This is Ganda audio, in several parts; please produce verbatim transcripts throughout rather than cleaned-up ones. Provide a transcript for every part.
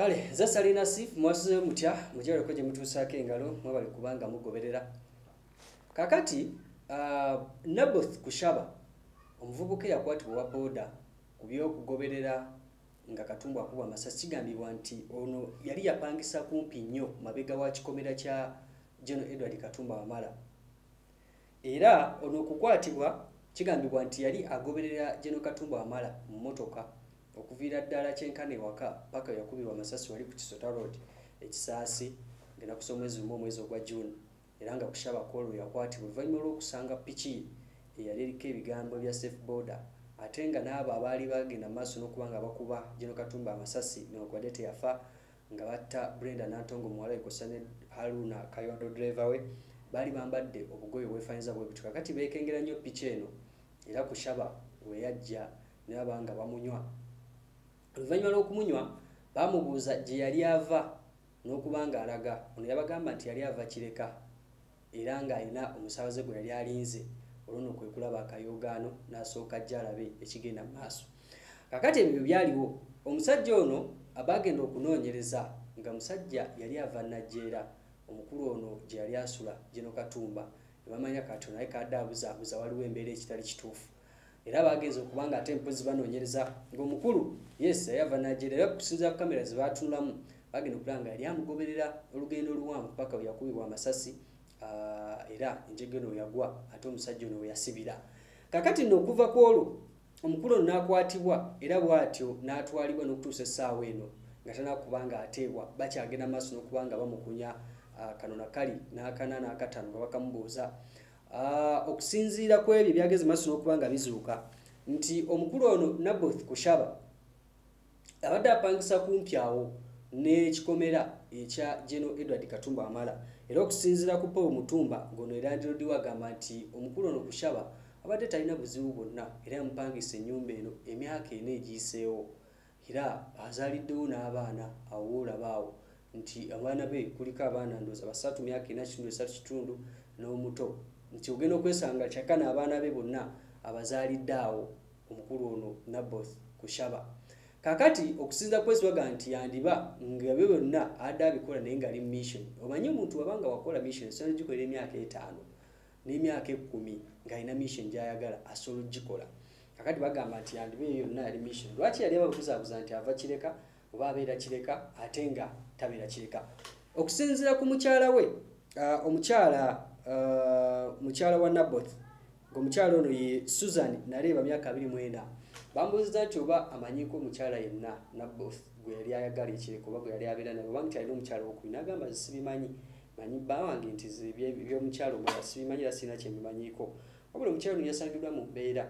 Kale zasali nasif mwasuze mutya mujero koje mutusake engalo mwabali kubanga mugoberera kakati uh, Naboth Kushaba omuvubuke yakwatibwa wa boda kubyo kugoberera nga Katumbu akuba amasasi gambibwa nti ono yali yapangisa kumpi nnyo mabega wa kikomera kya General Edward Katumba Wamala era ono kukwatibwa kigambibwa nti yali agoberera General Katumba Wamala mu motoka okuvira ddala kyenkane waka paka yakubirwa amasasi wali ku Kisota Road ekisasi ngena kusomwezi mu mwezi ogwa June era nga Kushaba Kolo yakwatibwa oluvannyuma lw'okusanga piki eyali eriko ebigambo bya safe border ate nga n'abo abaali bagenda maaso n'okubanga bakuba General Katumba amasasi newankubadde yafa nga batta Brenda Nantongo muwala ekosane Haruna Kayondo driver we bali bambadde obugoye bwefanyiza bwe bitu kakati beekengera nnyo piki eno era Kushaba we yajja n'abanga bamunywa oluvannyuma lw'okumunywa bamubuuza gye yali ava n'okubanga alaga ono yabagamba nti yali ava Kireka era nga alina omusaabaze gwe yali alinze olwono kwe kulaba akayogaano n'asooka ajja alabe ekigenda mu maaso kakati ebyo byaliwo omusajja ono abagenda okunoonyereza nga musajja yali ava Najjeera omukulu ono gye yali asula General Katumba nebamanya kati naye kaddabuzaabuza waliwo embeera ekitali kituufu era bagenze okubanga ate mpozi banoonyereza ng'omukulu yes yava Najjeera era kusinziira ku kamera ze baatunulamu bagenda okulanga yali amugoberera olugendo oluwanvu paka we yakubibwa amasasi uh, era enjegeno yagwa ate omusajja ono we yasibira kakati nno okuva ku olwo omukulu ono n'akwatibwa era bw'atyo n'atwalibwa n'okutuusa essaawa eno nga tanakubanga ateebwa bakyagenda maaso n'okubanga bamukunya uh, kano nakali n'akana n'akataano nga bakamubuuza Uh, okusinziira ku ebyo byageze maaso n'okubanga bizuuka nti omukulu ono Naboth Kushaba abadde apangisa kumpi awo n'ekikomera ekya General Edward Katumba Wamala era okusinziira ku Paul Mutumba ngono erandiro agamba nti omukulu ono Kushaba abadde talina buzibu bwonna era yamupangisa ennyumba eno emyaka ena egiyiseewo era azaaliddewo n'abaana awo olabaawo nti abaana be kuliko abaana ndooza basatu myaka ena kitundu esatu kitundu n'omuto nti ogenda okwesanga kyakana abaana be bonna abazaalidde awo omukulu ono Naboth Kushaba kakati okusinza kwesibaga nti yandiba nga bye bonna adda abikola naye nga ali mission omanyi omuntu wabanga wakola mission esobola gikolera emyaka etaano n'emyaka ekkumi ng'alina mission gy'ayagala asobola gikola kakati bagamba nti yandiba eyo yonna yali mission lwaki yali ababuzaabuza nti ava Kireka oba abeera Kireka ate nga tabeera Kireka okusinziira ku mukyala we uh, omukyala Uh, mukyala wa Naboth ng'omukyala ono ye Susan Nareba myaka abiri mu ena bambuuziza nti oba amanyiko omukyala yenna Naboth gwe yali ayagala Ekireka oba gwe yali abeera naye oba nti alina omukyala wokubiri n'agamba sibimanyi manyi bba wange nti eby'omukyala omulala sibimanyi era sirina kyembimanyiiko wabula omukyala ono yasangiddwa mu mbeera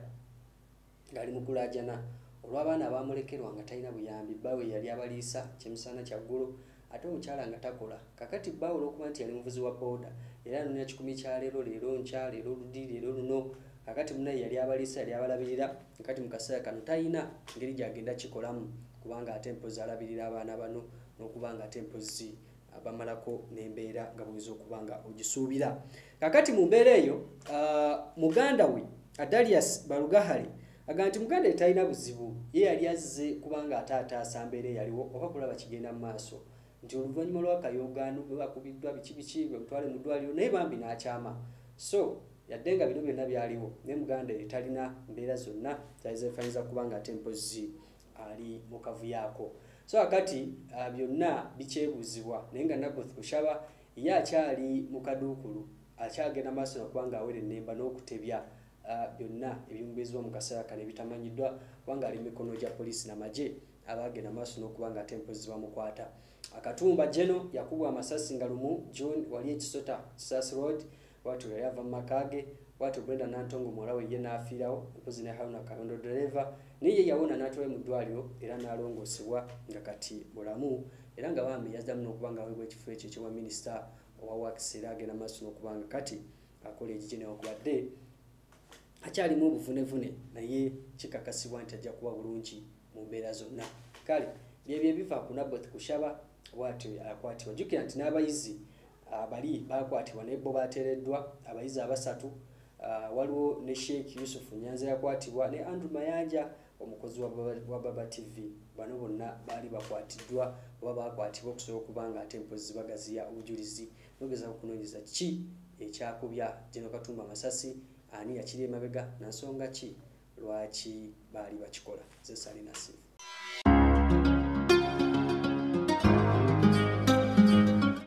ng'ali mu kulaajana olw'abaana abamulekerwa nga talina buyambi bba we yali abaliisa kyemisana kyaggulu ate omukyala nga takola kakati bba olw'okuba nti yali muvuzi wa booda era anonya kikumi kya leero leero nkya leero ludi leero luno kakati munaye yali abaliisa yali abalabirira kakati mu kaseera kano talina ngeri gyagenda kikolamu kubanga ate mpozi alabirira abaana bano n'okubanga ate mpozi abamalako n'embeera nga bweza okubanga ogisuubira kakati mu mbeera eyo uh, muganda we Adalias Balugahale aga nti muganda we talina buzibu ye yali azze kubanga ate ataasa mbeera eyaliwo oba kulaba kigenda mu maaso nti oluvannyuma lw'akayogaano bwe bakubiddwa biki biki bamutwale mu ddwaliro naye bambi n'akyama so yadde nga bino byonna byaliwo naye muganda ye talina mbeera zonna zali zeefanyiza kubanga ate mpozi ali mu kavuyaako so kakati uh, byonna bikyebuuzibwa naye nga Naboth Kushaba ye akyali mu kaduukulu akyagenda maaso nokubanga awera ennemba n'okutebya uh, byonna ebimubeezibwa mu kaseera kano ebitamanyiddwa kubanga ali mu mikono gya poliisi n'amagye abagenda maaso n'okubanga ate mpozi bamukwata Akatumba Jeno yakubwa amasasi nga lumu June wali ekisota Kisasi Road watu yali ava mu makage watu Brenda Nantongo muwala we ye n'afiirawo mpozi ne Haruna Kayondo driver niye yawona n'atwala mu ddwaliro era n'alongoosebwa nga kati mulamu era nga bambi yazdamu n'okubanga aweebwa ekifo ekyo ekyowa minisita owa works era agenda maaso n'okubanga kati akola ekiki newankubadde akyalimu obuvunevune naye kikakasibwa nti ajja kuba bulungi mu mbeera zonna kale byebyo ebiva ku Naboth Kushaba bw'atyo akwatibwa jjukira nti n'abayizi bali bakwatibwa naye bo bateereddwa abayizi abasatu uh, waliwo ne Sheikh Yusuf Nyanza yakwatibwa ne Andrew Mayanja omukozi wa Baba, wa Baba T V. Bano bonna bali bakwatiddwa oba bakwatibwa okusobola okubanga ate empozi bagaziya obujulizi nogeza okunoonyeza ki ekyakubya Gen. Katumba Masasi, ani yakiri emabega na nsonga ki lwaki bali bakikola. Ze Sali Nasifu.